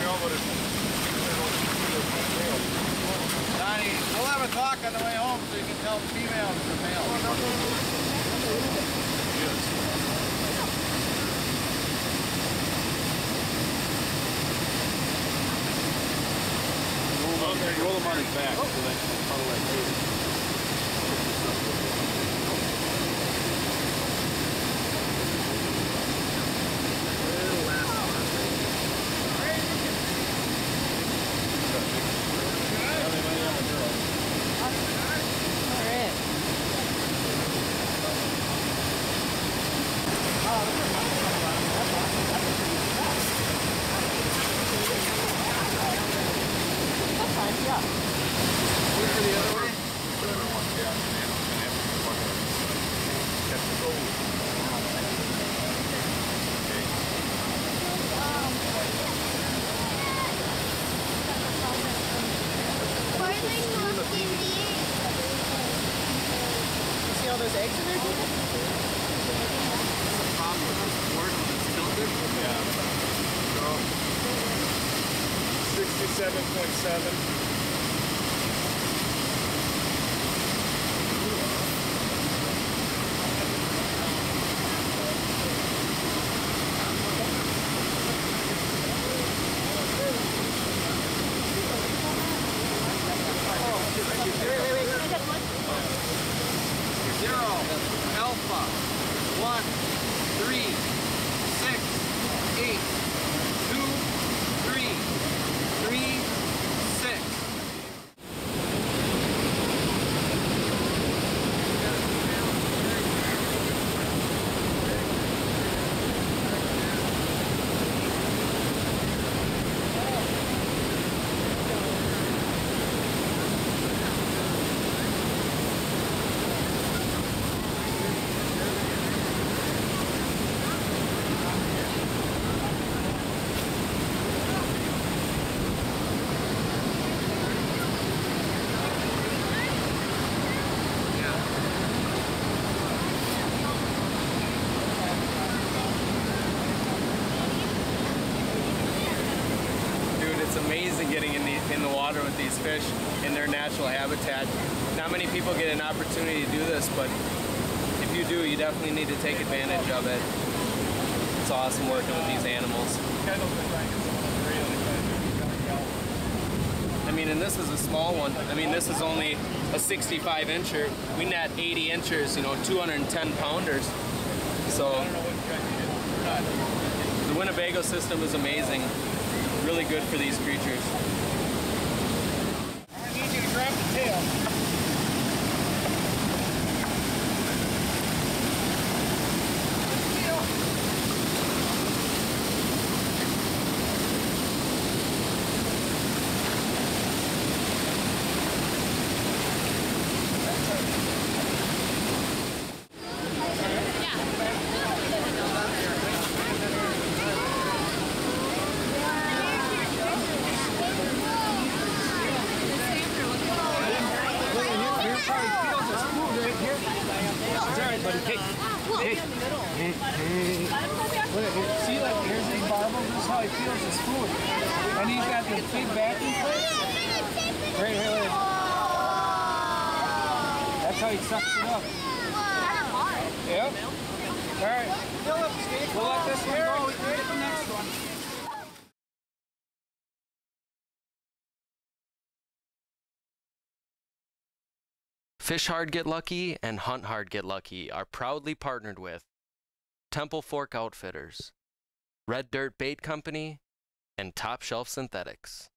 Donnie, we'll have a talk on the way home so you can tell the females from males. Roll him on his back. So that's probably like this. See all those eggs in there? The problem with this board when it's tilted? Yeah. So, 67.7. Alpha 1 3 6 8 2 3 3 6. It's amazing getting in the water with these fish in their natural habitat. Not many people get an opportunity to do this, but if you do, you definitely need to take advantage of it. It's awesome working with these animals. I mean, and this is a small one. I mean, this is only a 65 incher. We net 80 inchers, you know, 210 pounders. So the Winnebago system is amazing. Really good for these creatures. I need you to grab the tail. See, like, here's his barbel. This is how he feels his food. And he's got this big vacuum plate. Right here. That's how he sucks it up. Yep. All right. We'll let this one go. We can get the next one. Fish Hard Get Lucky and Hunt Hard Get Lucky are proudly partnered with Temple Fork Outfitters, Red Dirt Bait Company, and Top Shelf Synthetics.